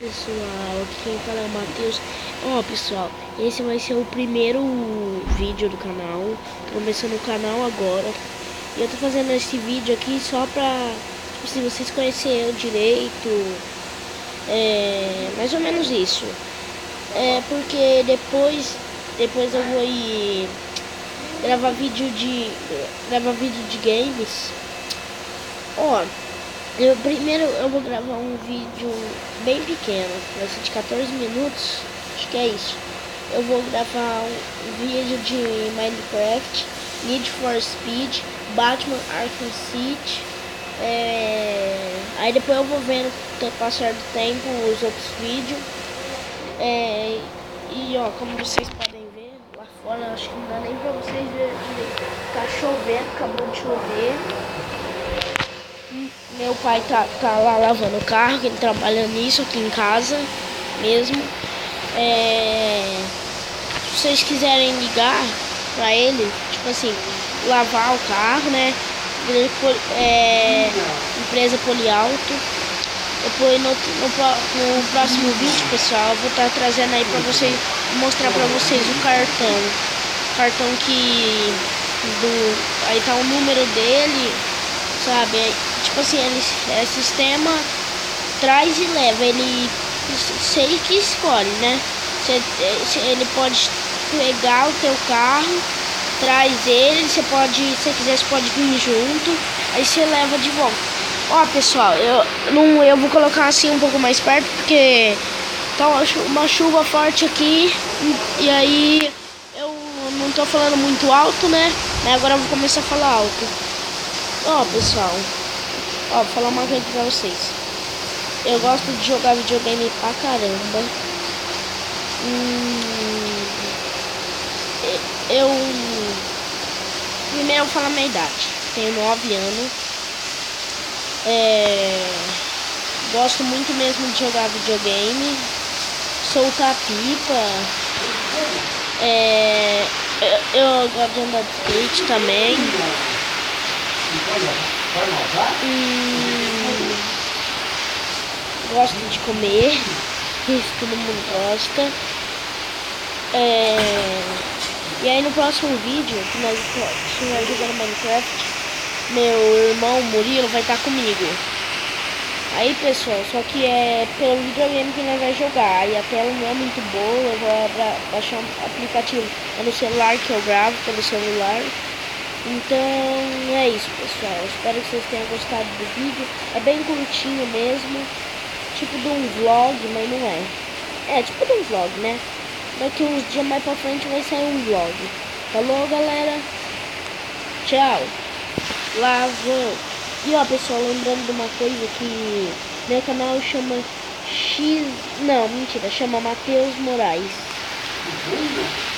Pessoal, aqui quem fala é o Matheus. Ó, pessoal, esse vai ser o primeiro vídeo do canal. Tô começando o canal agora. E eu tô fazendo esse vídeo aqui só pra, tipo, se vocês conhecerem eu direito. Mais ou menos isso. Porque depois eu vou ir gravar vídeo de games. Ó, primeiro eu vou gravar um vídeo bem pequeno, vai ser de 14 minutos, acho que é isso. Eu vou gravar um vídeo de Minecraft, Need for Speed, Batman Arkham City. Aí depois eu vou vendo com o passar do tempo os outros vídeos. E ó, como vocês podem ver, lá fora acho que não dá nem pra vocês verem direito. Tá chovendo, acabou de chover. Meu pai tá lá lavando o carro, que ele trabalha nisso aqui em casa mesmo. Se vocês quiserem ligar pra ele, tipo assim, lavar o carro, né? Empresa Polialto. Depois no próximo vídeo, pessoal, eu vou estar trazendo aí pra vocês, mostrar pra vocês o cartão. Cartão aí tá o número dele, sabe? Tipo assim, ele é sistema traz e leva, ele sei que escolhe, né? Ele pode pegar o teu carro, traz ele, se você quiser, você pode vir junto, aí você leva de volta. Ó, pessoal, eu vou colocar assim um pouco mais perto, porque tá uma chuva forte aqui, e aí eu não tô falando muito alto, né? Mas agora eu vou começar a falar alto. Ó, pessoal, vou falar uma coisa pra vocês. Eu gosto de jogar videogame pra caramba. Primeiro eu vou falar a minha idade. Tenho 9 anos. Gosto muito mesmo de jogar videogame. Soltar pipa. Eu gosto de andar de skate também. Gosto de comer, isso todo mundo gosta. E aí no próximo vídeo que nós estivermos jogando Minecraft, meu irmão Murilo vai estar comigo. Aí, pessoal, só que é pelo videogame que nós vai jogar. E a tela não é muito boa, eu vou baixar um aplicativo no celular que eu gravo pelo celular. Então é isso, pessoal. Eu espero que vocês tenham gostado do vídeo. É bem curtinho mesmo, tipo de um vlog, mas não é. É tipo de um vlog, né? Daqui uns dias mais pra frente vai sair um vlog. Falou, galera. Tchau. Lá vou. E ó, pessoal, lembrando de uma coisa, que meu canal chama chama Matheus Moraes.